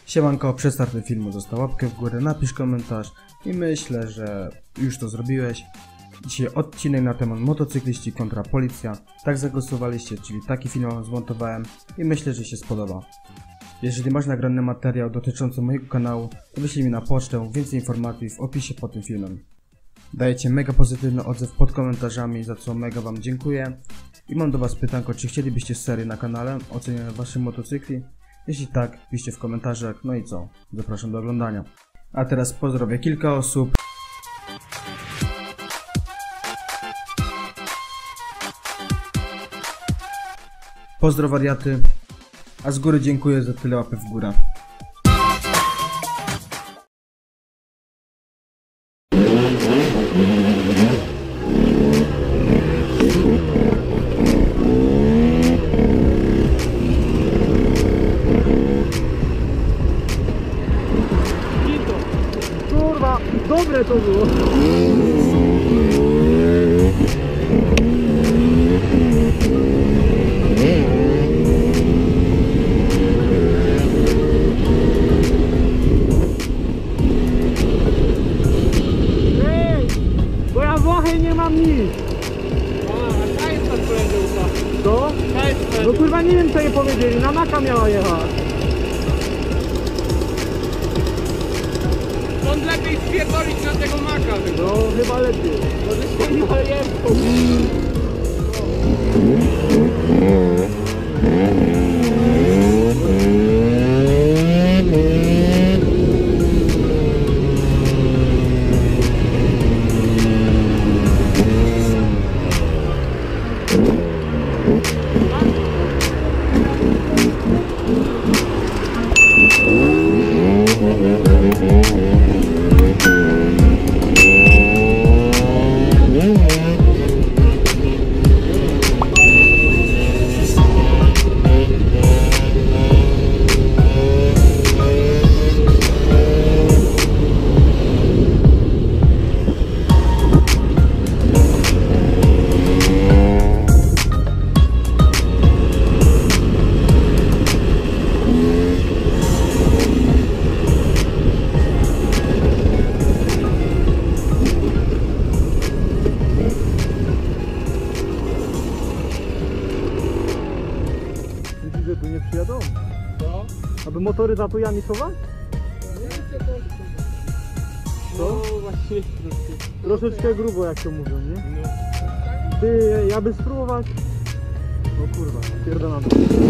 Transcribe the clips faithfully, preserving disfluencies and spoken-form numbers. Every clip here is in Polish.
Siemanko, przestart ten filmu, zostaw łapkę w górę, napisz komentarz i myślę, że już to zrobiłeś. Dzisiaj odcinek na temat motocykliści kontra policja. Tak zagłosowaliście, czyli taki film wam zmontowałem i myślę, że się spodoba. Jeżeli masz nagrany materiał dotyczący mojego kanału, to wyślij mi na pocztę, więcej informacji w opisie pod tym filmem. Dajecie mega pozytywny odzew pod komentarzami, za co mega wam dziękuję. I mam do was pytanko, czy chcielibyście serię na kanale oceniania waszych motocykli? Jeśli tak, piszcie w komentarzach, no i co? Zapraszam do oglądania. A teraz pozdrowię kilka osób. Pozdro wariaty, a z góry dziękuję za tyle łapy w górę. Kurwa, dobre to było! Ej! Bo ja Włochy nie mam nic! A, ta jest na twoje ucha. Co? Ta jest twoje No kurwa nie wiem co jej powiedzieli, na Maka miała jechać. On lepiej spierdolić na tego maka. No chyba lepiej. Może się nie ojebką. Myślisz, że tu nie przyjadą? Co? Aby motory za tujami schować? Nie wiem, co to jest. Co? No właśnie troszkę. Troszeczkę grubo jak to mówią, nie? No. Ty, ja by spróbować. O kurwa, pierdolę.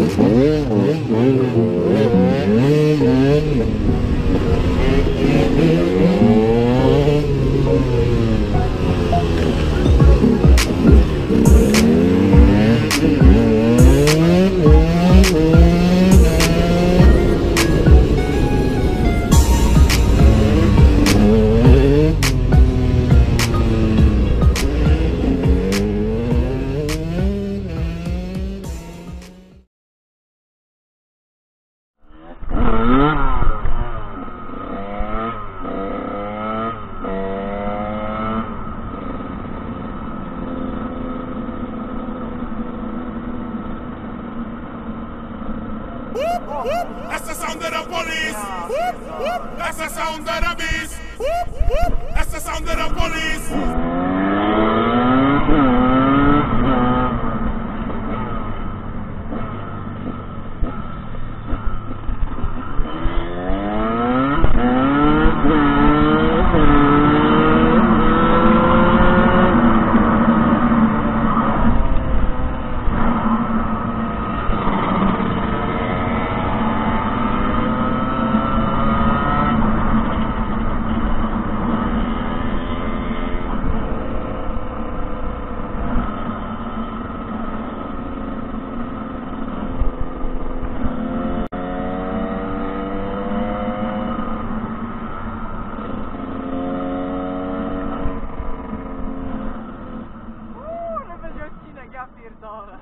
That's the sound of the police. That's the sound of the beast. That's the sound of the police. Ja pierdolę.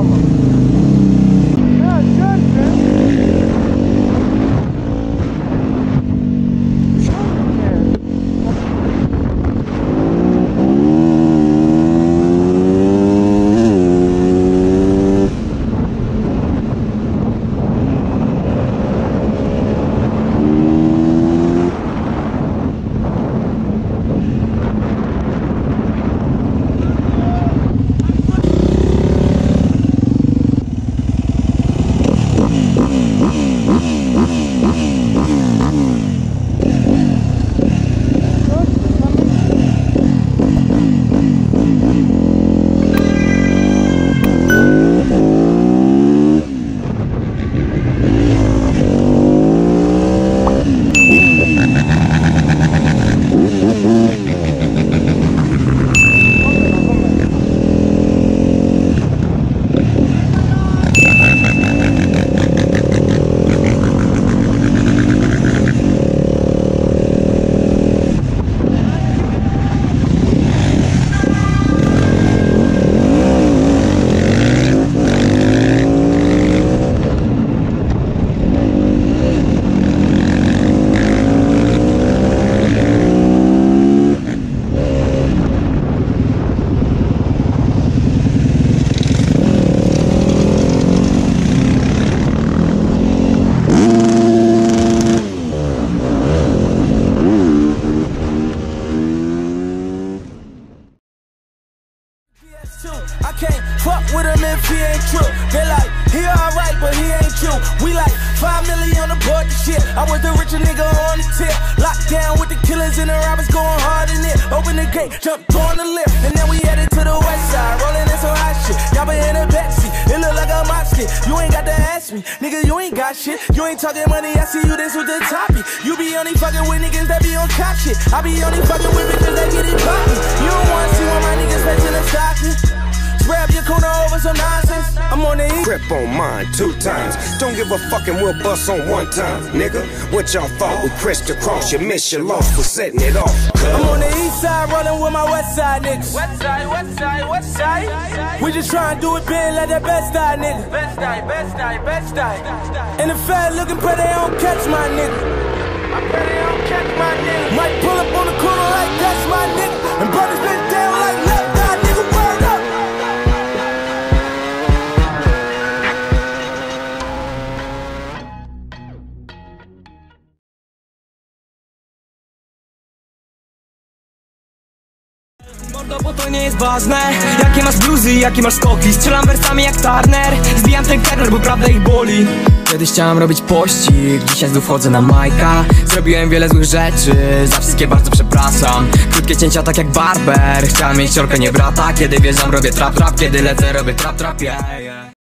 I can't fuck with him if he ain't true. They like, he alright, but he ain't you. We like five million on the board and shit. I was the richer nigga on the tip. Locked down with the killers and the robbers going hard in it. Open the gate, jumped on the lift, and then we headed to the west side. Rolling in some hot shit. Y'all been in the backseat. It look like a mob skit. You ain't got to ask me, nigga. You ain't got shit. You ain't talking money. I see you this with the toppy. You be only fucking with niggas that be on cop shit. I be only fucking with bitches that get it poppy. You don't wanna see one of my niggas facing a stocking. Grab your corner over some nonsense. I'm on the east. Grip on mine two times. Don't give a fucking we'll bust on one time, nigga. What y'all thought we crissed across? You miss your loss for setting it off. I'm on the east side rolling with my west side niggas. West side, west side, west side. We just trying to do it big like that best side nigga. Best side, best side, best side. And the fat looking pray they don't catch my nigga. I pray they don't catch my nigga. Might pull up on the corner like that's my nigga. And brothers been down like left eye nigga. Word up. Mordo, bo to nie jest ważne. Jakie masz bluzy, jakie masz skoki. Strzelam wersami jak Turner. Zbijam ten terror, bo prawda ich boli. Kiedyś chciałem robić pościg, dzisiaj znów chodzę na Majka. Zrobiłem wiele złych rzeczy, za wszystkie bardzo przepraszam. Krótkie cięcia tak jak barber. Chciałem mieć ciorkę, nie brata. Kiedy wjeżdżam robię trap trap, kiedy lecę robię trap trap, yeah, yeah.